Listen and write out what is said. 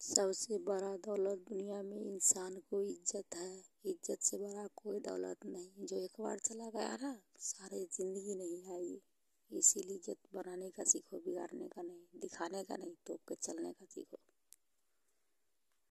सबसे बड़ा दौलत दुनिया में इंसान को इज्जत है। इज्जत से बड़ा कोई दौलत नहीं। जो एक बार चला गया ना, सारी जिंदगी नहीं आएगी। इसीलिए इज्जत बनाने का सीखो, बिगाड़ने का नहीं, दिखाने का नहीं, तोप के चलने का सीखो।